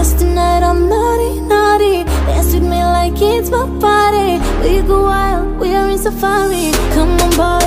Cause tonight I'm naughty, naughty. Dance with me like it's my party. We go wild, we are in safari. Come on, boy.